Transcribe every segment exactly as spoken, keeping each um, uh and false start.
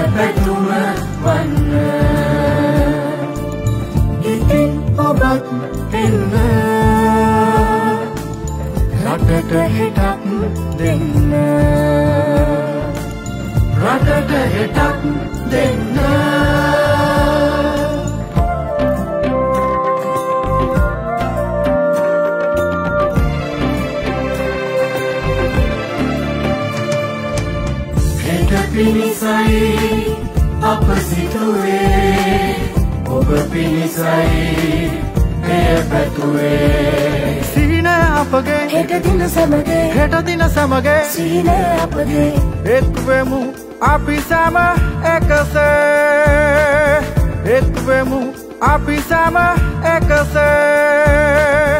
පැතුම වන්න ඉතින් ඔබත් එන්න රටට හෙටක් දෙන්න රටට හෙටක් දෙන්න හෙට පිණිසයි අප සිතුවේ ඔබ පිණිසයි එය පැතුවේ සීන අපගේ හෙට දින සමගේ හෙට දින සමගේ සීන අපගේ එක්වෙමු අපි සම එකසේ එක්වෙමු අපි සම එකසේ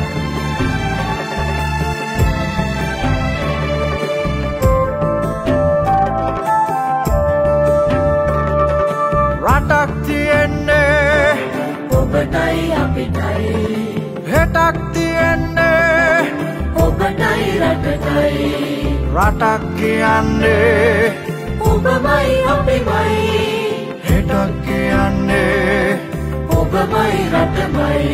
රටක් තියෙන්නේ ඔබටයි අපිටයි හෙටක් තියෙන්නේ ඔබටයි රටටයි රටක් කියන්නේ ඔබමයි අපිමයි හෙටක් කියන්නේ ඔබමයි රටමයි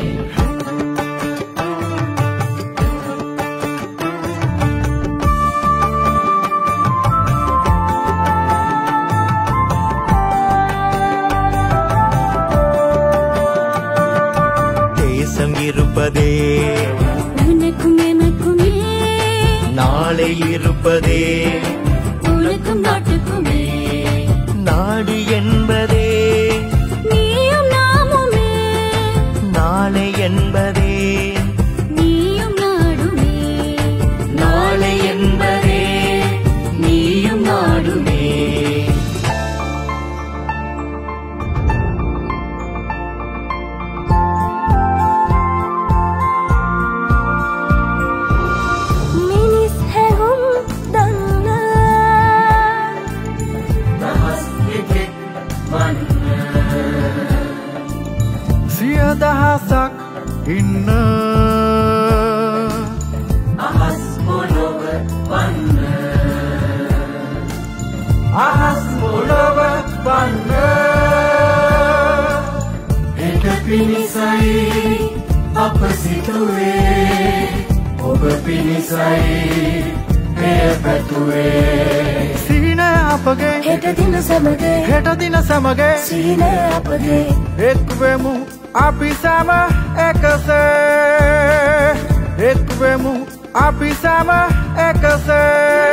இருப்பதே உனக்கும் எனக்குமே நாளை இருப்பதே உனக்கும் நாட்டுக்குமே நாடு என்பதே நீயும் நாமுமே நாளை என்பதே நீயும் நாடுமே நாளை என்பதே நீயும் நாடுமே දහසක් ඉන්න අහස් පොළොව වන්න අහස් පොළොව වන්න හෙට පිණිසයි අප සිතුවේ ඔබ පිණිසයි එය පැතුවේ සීන අපගේ හෙට දින සමගේ හෙට දින සමගේ සීන අපගේ එක්වෙමු අපි සම එකසේ එක්වෙමු අපි සම එකසේ